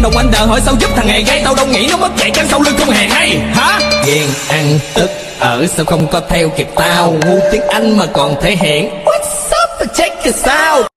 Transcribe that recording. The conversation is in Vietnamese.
Trong đồng anh đờ hỏi sao giúp thằng hề gây. Tao đâu nghĩ nó mất dạy chân sau lưng không hề hay hả? Ghen ăn tức ở sao không có theo kịp tao. Ngu tiếng Anh mà còn thể hiện. What's up, check it out.